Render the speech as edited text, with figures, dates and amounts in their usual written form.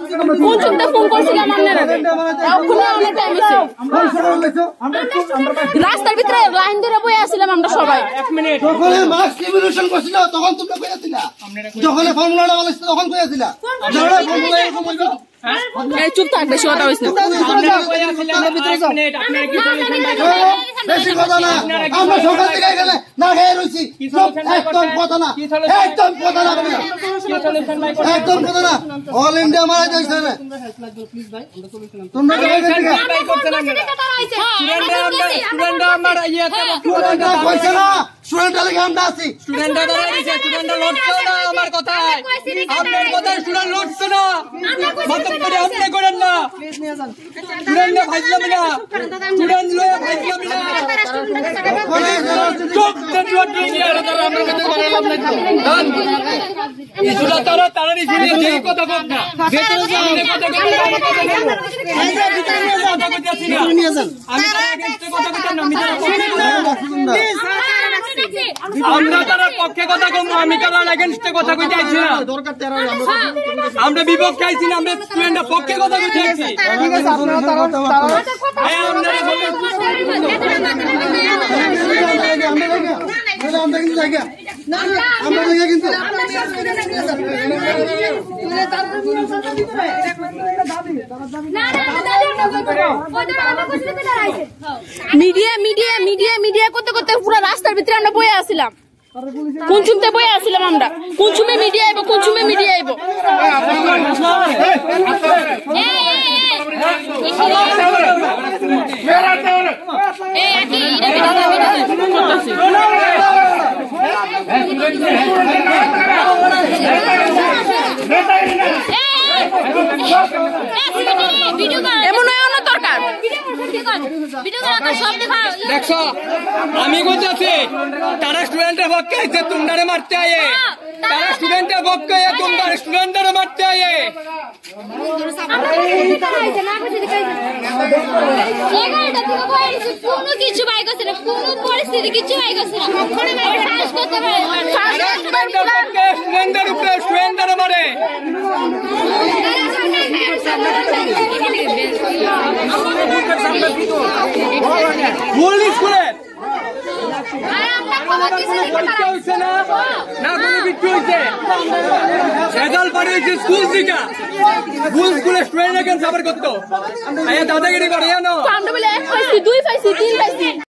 কোনটা ফোন করছিলাম আপনারা ওখানে অনেক টাইম হইছে রাস্তার ভিতরে লাইন ধরে বসে আছিলাম আমরা সবাই 1 মিনিট যখন মাস লিমিটেশন করছিল তখন তোমরা কইয়াছিলা যখন ফর্মুলাটা বলেছিল তখন কইয়াছিলা যারা ফর্মুলা এরকম বলবো এই চুপ থাক বেশি কথা হইছে বেশি কথা না আমরা সকাল থেকে গেলে না খেয়ে রইছি একদম কথা না একদম কথা না একদম কথা না অল ইন্ডিয়া মারা যাইছে রে তোমরা স্টুডেন্ট আমরা ইয়েতে কইছে না স্টুডেন্ট লাগে আমরা আছি স্টুডেন্ট দাঁড়া দিছে স্টুডেন্ট লড়ছে না আমার কথা আপনার কথা স্টুডেন্ট লড়ছে না মতলব করে আপনি করেন না স্টুডেন্ট ভাইলাম না স্টুডেন্ট লয়ে ভাইলাম না চুপ নেটওয়ার্ক দিয়ে আমরা কথা বললাম না ইসুরা তারা তারারি ছিল এই কথা বল না ভেতরে যে আপনি কথা বলেন আমি কথা বলছি না আমি তার এগেইনস্টে কথা বলতাম না আমরা তার পক্ষে কথা কম আমি তার এগেইনস্টে কথা কইতে আইছি না দরকার তেরা আমরা বিপক্ষে আইছি না আমরা স্টুডেন্টরা পক্ষে কথা কইতে আইছি ঠিক আছে আপনারা তারা আমরা কিন্তু জায়গা আমরা জায়গা কিন্তু মিডিয়া মিডিয়া মিডিয়া মিডিয়া করতে করতে পুরো রাস্তার ভিতরে আমরা বসে আছিলাম কোনচুমতে বসে আছিলাম আমরা কোনচুমে মিডিয়া আইবো কোনচুমে মিডিয়া আইবো এই একই এমন দরকার দেখছো আমি বুঝাচ্ছি তারা স্টুডেন্টের পক্ষে আইছে তোমরা মারতে আয়ে তারা স্টুডেন্টের পক্ষে তোমরা স্টুডেন্টরা মারতে আয়ে কোনো কিছু বাই করছে না কোনো পরিস্থিতি কিছু বাই করছে না স্টুডেন্টের উপরে স্টুডেন্টরা মারে ভুল স্কুলে না কোনো বিক্রি হয়েছে রেজাল্ট পাঠিয়েছে স্কুল থেকে ভুল স্কুলে স্টুডেন্ট এখন সাফার করতো দাদাগিরি করে জানো আমরা বলে 1 পাইছি 2 পাইছি 3 পাইছি